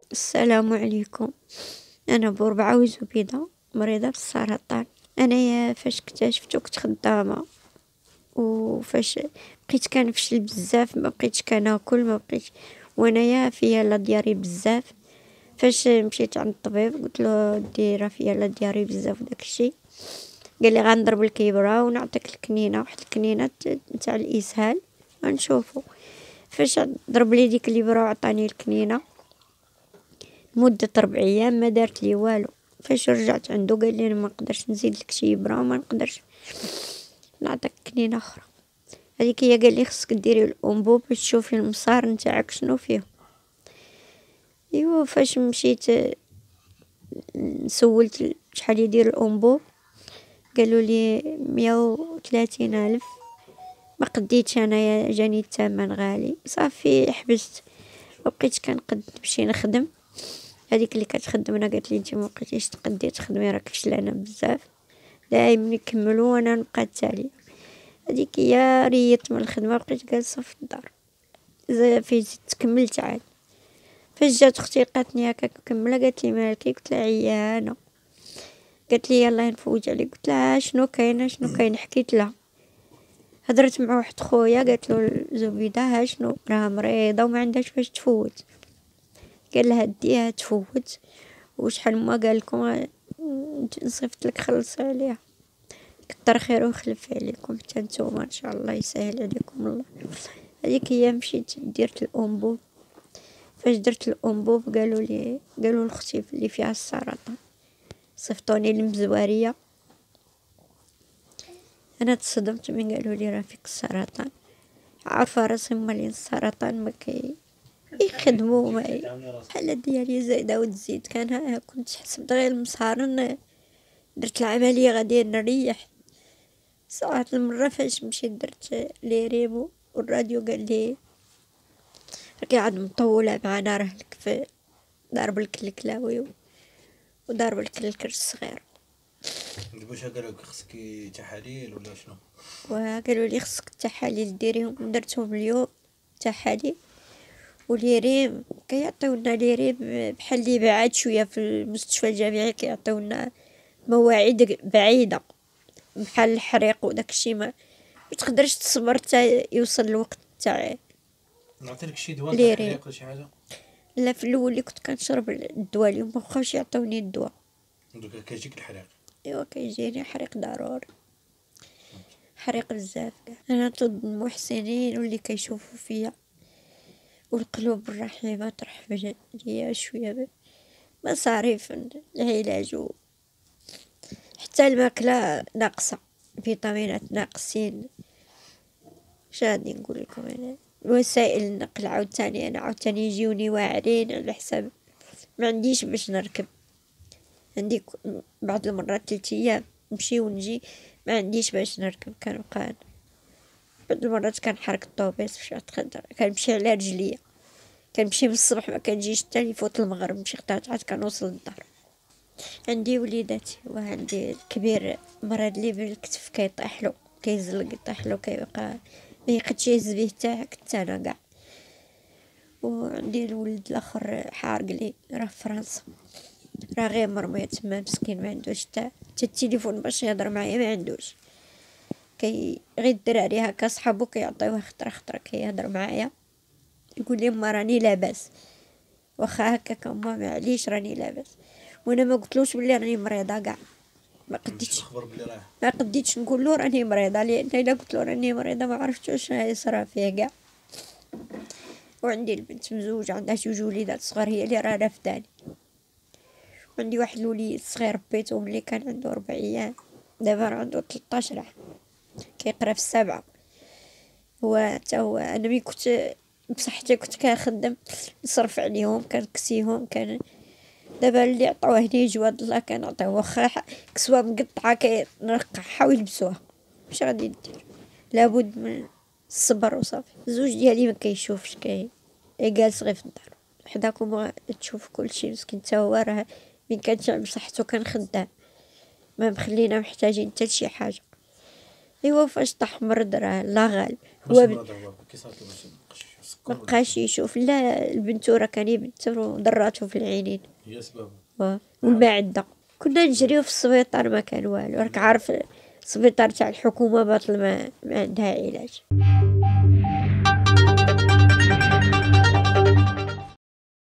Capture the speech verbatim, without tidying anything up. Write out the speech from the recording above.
السلام عليكم. انا بوربعة وزبيدة مريضة بالسرطان. انايا فاش اكتشفتو كنت خدامة، وفاش بقيت كنفشل بزاف، ما بقيتش كناكل، ما بقيتش وانايا فيا لا دياري بزاف. فاش مشيت عند الطبيب قلت له ديرة فيا لا دياري بزاف وداكشي، قال لي غنضرب الكيبرة ونعطيك الكنينة، واحد الكنينة تاع الاسهال غنشوفو. فاش ضرب لي ديك الابرة وعطاني الكنينة مدة ربع ايام ما دارت لي والو. فاش رجعت عنده قال لي انا ما نقدرش نزيد لك شي ابره وما نقدرش نعطيك كنينه اخرى. هذيك هي قال لي خصك ديري الانبوب باش تشوفي المسار نتاعك شنو فيه. ايوا فاش مشيت سولت شحال يدير الانبوب، قالوا لي مية وثلاثين الف. ما قديتش انايا، جاني الثمن غالي، صافي حبست. ما بقيتش كنقد نمشي نخدم. هذيك اللي كتخدمنا قالت لي انت ما بقيتيش تقدي تخدمي، راك فشلانه بزاف، دايما نكملوا وانا نبقى التالي. هذيك هي ريت من الخدمه، بقيت جالسه في الدار. اذا في تكملت عاد. فاش جات اختي لقاتني هكاك مكمله قالت لي مالكي، قلت لها عيانه. قالت لي يلاه نفوت عليك، قلت لها شنو كاين شنو كاين حكيت لها. هضرت مع واحد خويا قالت له زبيده ها شنو راها مريضه وما عندهاش فاش تفوت. قال لها ديها تفوت، وشحال ما قال لكم نصيفط لك خلص عليها. كتر خير وخلف عليكم حتى نتوما ان شاء الله يسهل عليكم الله. هذيك هي مشيت درت الانبوب. فاش درت الانبوب قالوا لي قالوا لاختي اللي فيها السرطان، صيفطوني للمزواريه. انا تصدمت من قالوا لي راه فيك السرطان. عارفه راسي مالين السرطان ما كي يخدموا معي الحالة ديالي زايده وتزيد. كان كنت حسبت غير المسهر درت العمليه غادي نريح. ساعة المرة فاش مشيت درت لي ريمو والراديو قال لي راكي عاد مطولة معنا، راه لك في ضارب لك الكلاوي وضارب لك الكرش الصغير. واش قالولك خصك تحاليل ولا شنو؟ وقالوا لي خصك التحاليل ديريهم، درتهم اليوم تحاليل ولي ريم. كيعطيونا لي ريم بحال اللي بعاد شويه في المستشفى الجامعي، كيعطيونا مواعيد بعيده بحال الحريق وداكشي، ما متقدرش تصبر حتى يوصل الوقت تاع نعطيلك شي دواء لي تاع ريم. حريق ولا شي حاجه؟ لا في الاول اللي كنت كنشرب الدواء اليوم مبقاوش يعطوني الدواء. دوكا كيجيك الحريق؟ ايوا كيجيني حريق ضروري، حريق بزاف كاع. انا طب المحسنين واللي كيشوفوا فيا والقلوب الرحيمه ترحم ليا شويه مصاريف العلاج، حتى الماكله ناقصه، فيتامينات ناقصين. شادي نقول لكم انا وسائل النقل عاوتاني انا عاوتاني يجيوني واعرين على حساب ما عنديش باش نركب. عندي بعض المرات ثلاث ايام نمشي ونجي ما عنديش باش نركب. كنبقى بعض المرات كنحرك الطوبيس باش نتخدر، كنمشي على رجليا، كنمشي من الصباح ما كنجيش حتى يفوت المغرب، نمشي حتى عاد كنوصل للدار. عندي وليداتي وعندي الكبير مرض لي بالكتف كيطيحلو كيزلق يطيحلو كيبقى ما يقدش يهز بيه حتى حتى انا كاع. وعندي الولد الاخر حارق لي راه في فرنسا، راه غير مرمي تما مسكين، ما عندوش حتى حتى التليفون باش يهضر معايا ما عندوش. كي غير الدراري هكا صحابو كيعطيوه خطره خطره كيهضر معايا يقول لي ما راني لاباس، واخا هكاك ما معليش راني لاباس. وانا ما قلتلوش بلي راني مريضه كاع، ما قديتش ما قديتش نقول له راني مريضه، لان الا قلت له راني مريضه ما عرفتش واش يصرا فيه كاع. وعندي البنت مزوجه عندها جوج وليدات صغار هي اللي راه رافداني. وعندي واحد الوليد صغير بيتو ملي كان عنده ربع ايام، دابا راه عنده تلطاش عام كيقرا في السابعه. هو حتى هو انا ملي كنت بصحتي كنت كنخدم نصرف عليهم كنكسيهم كان. دابا اللي عطاوه لي جواد الله كنعطيه، واخا كسوه مقطعه كنرقعها ويلبسوها، واش غادي ندير؟ لابد من الصبر وصافي. الزوج ديالي ما كيشوفش، كي جالس غير في الدار حداكم تشوف كلشي مسكين، حتى هو راه من كانت بصحته كان خدام، ما مخلينا محتاجين حتى لشي حاجه. ايوا فاش طاح مرض راه الله غالب. واش هو مرض هو كي صارت له باش مبقاش يسكر ولا مبقاش يشوف، لا البنتورة كان يبتر وضراتو في العينين. هي سبب واه والمعدة. كنا نجريو في السبيطار ما كان والو، راك عارف السبيطار تاع الحكومة باطل ما, ما عندها علاج.